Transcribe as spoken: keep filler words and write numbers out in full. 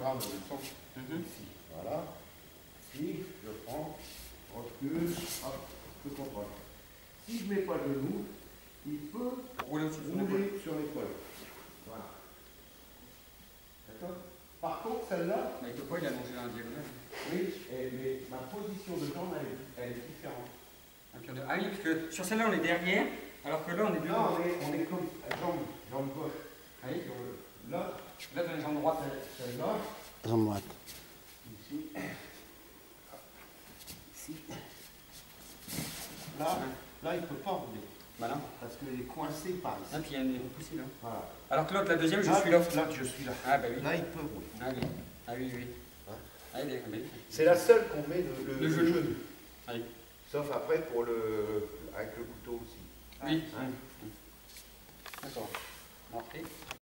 retiendra de leçon Mm-hmm. ici. Voilà. Si je prends, recule, hop, je contrôle. Si je ne mets pas le genou, il peut Rouler aussi sur l'épaule. rouler sur l'épaule. Voilà. D'accord? Par contre, celle-là, Mais il peut pas, il a allongé dans la diagonale. oui, et- mais ma position de jambe, elle, elle est différente. Ah, puis on est- ah oui, parce que sur celle-là, on est derrière, alors que là, on est devant. Non, on est, on est comme jambe, jambe gauche. Ah oui, Sur le- Là, là, dans les jambes droites. celle-là, Jambe droite. ici, ici. Là, là, il ne peut pas rouler. Voilà. Parce qu'il est coincé par ici. Ah, puis il y a une poussée là. Voilà. Alors que l'autre, la deuxième, je Là, suis là. là, je suis là. Ah, bah oui. Là, il peut rouler. Ah oui, ah oui, oui. Hein? Ah, il est comme C'est la seule qu'on met le, le, Le le genou. genou. Ah oui. Sauf après pour le, avec le couteau aussi. Oui. Hein? D'accord. Après.